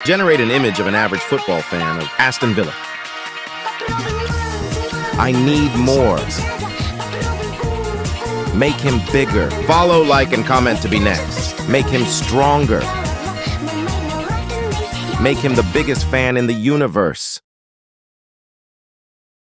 Generate an image of an average football fan of Aston Villa. I need more. Make him bigger. Follow, like, and comment to be next. Make him stronger. Make him the biggest fan in the universe.